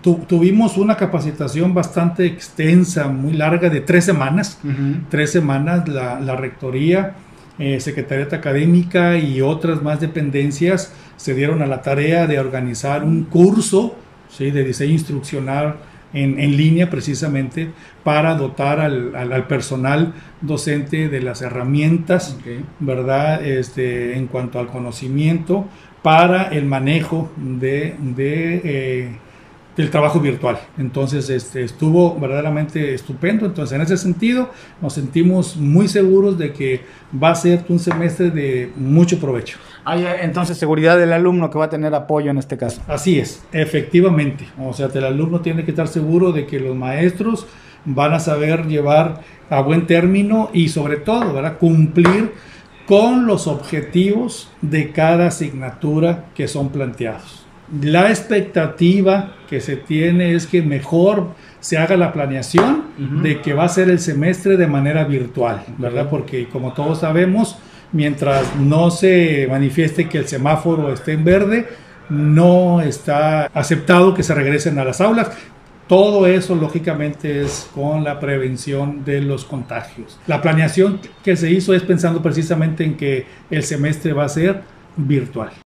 Tuvimos una capacitación bastante extensa, muy larga, de 3 semanas. 3 semanas, la rectoría, secretariat académica y otras más dependencias se dieron a la tarea de organizar un curso, ¿sí?, de diseño instruccional en línea, precisamente para dotar al personal docente de las herramientas, ¿verdad? En cuanto al conocimiento para el manejo del trabajo virtual. Entonces estuvo verdaderamente estupendo. Entonces, en ese sentido nos sentimos muy seguros de que va a ser un semestre de mucho provecho. Hay entonces seguridad del alumno, que va a tener apoyo en este caso. Así es, efectivamente. O sea, el alumno tiene que estar seguro de que los maestros van a saber llevar a buen término y, sobre todo, ¿verdad?, cumplir con los objetivos de cada asignatura que son planteados. La expectativa que se tiene es que mejor se haga la planeación de que va a ser el semestre de manera virtual, ¿verdad? Porque, como todos sabemos, mientras no se manifieste que el semáforo esté en verde, no está aceptado que se regresen a las aulas. Todo eso, lógicamente, es con la prevención de los contagios. La planeación que se hizo es pensando precisamente en que el semestre va a ser virtual.